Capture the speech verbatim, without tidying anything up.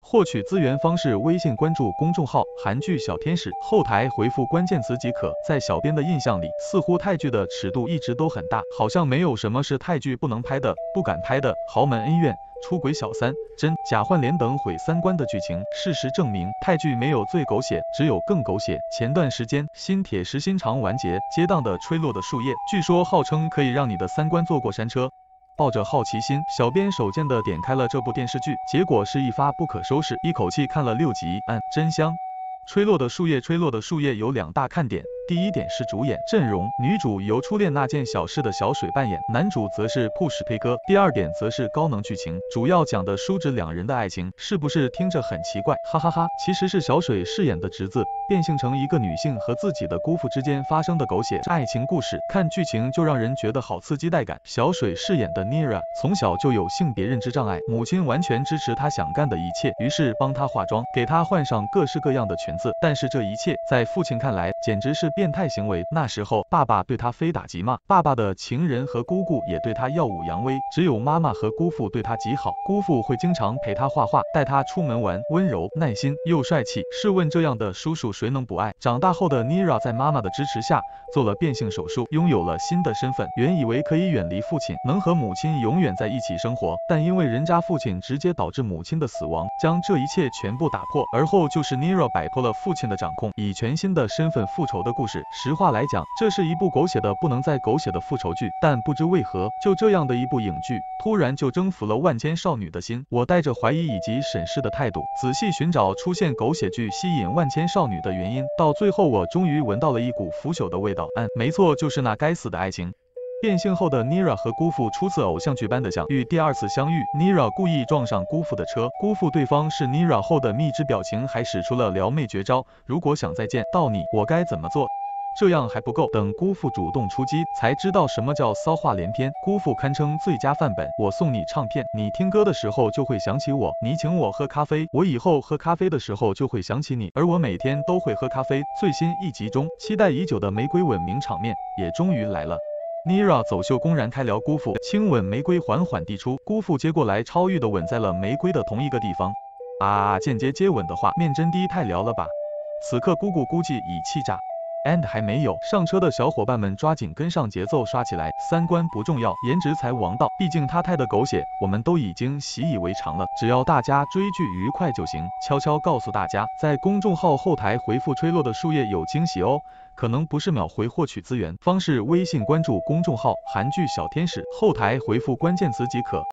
获取资源方式：微信关注公众号韩剧小天使，后台回复关键词即可。在小编的印象里，似乎泰剧的尺度一直都很大，好像没有什么是泰剧不能拍的、不敢拍的。豪门恩怨、出轨小三、真假换脸等毁三观的剧情，事实证明泰剧没有最狗血，只有更狗血。前段时间新铁石心肠完结，接档的吹落的树叶，据说号称可以让你的三观坐过山车。抱着好奇心，小编手贱的点开了这部电视剧，结果是一发不可收拾，一口气看了六集，嗯，真香。吹落的树叶，吹落的树叶有两大看点。第一点是主演阵容，女主由初恋那件小事的小水扮演，男主则是 push 推哥。第二点则是高能剧情，主要讲的叔侄两人的爱情，是不是听着很奇怪？哈哈哈，其实是小水饰演的侄子变性成一个女性和自己的姑父之间发生的狗血爱情故事，看剧情就让人觉得好刺激带感。小水饰演的 Nira 从小就有性别认知障碍，母亲完全支持她想干的一切，于是帮她化妆，给她换上各式各样的裙子，但是这一切在父亲看来简直是变态行为。那时候爸爸对他非打即骂，爸爸的情人和姑姑也对他耀武扬威，只有妈妈和姑父对他极好，姑父会经常陪他画画，带他出门玩，温柔耐心又帅气。试问这样的叔叔谁能不爱？长大后的 Nira 在妈妈的支持下做了变性手术，拥有了新的身份，原以为可以远离父亲，能和母亲永远在一起生活，但因为人家父亲直接导致母亲的死亡，将这一切全部打破，而后就是 Nira 摆脱了父亲的掌控，以全新的身份复仇的故事。实话来讲，这是一部狗血的不能再狗血的复仇剧，但不知为何，就这样的一部影剧，突然就征服了万千少女的心。我带着怀疑以及审视的态度，仔细寻找出现狗血剧吸引万千少女的原因，到最后我终于闻到了一股腐朽的味道。嗯，没错，就是那该死的爱情。变性后的 Nira 和姑父初次偶像剧般的相遇，第二次相遇 ，Nira 故意撞上姑父的车，辜负对方是 Nira 后的蜜汁表情，还使出了撩妹绝招。如果想再见到你，我该怎么做？这样还不够，等姑父主动出击，才知道什么叫骚话连篇。姑父堪称最佳范本，我送你唱片，你听歌的时候就会想起我，你请我喝咖啡，我以后喝咖啡的时候就会想起你，而我每天都会喝咖啡。最新一集中，期待已久的玫瑰吻名场面也终于来了。Nira 走秀公然开撩姑父，亲吻玫瑰缓缓递出，姑父接过来超欲的吻在了玫瑰的同一个地方。啊，间接接吻的话，面真低太撩了吧！此刻姑姑估计已气炸。And 还没有上车的小伙伴们抓紧跟上节奏刷起来，三观不重要，颜值才王道。毕竟他太的狗血，我们都已经习以为常了，只要大家追剧愉快就行。悄悄告诉大家，在公众号后台回复吹落的树叶有惊喜哦，可能不是秒回获取资源方式，微信关注公众号韩剧小天使，后台回复关键词即可。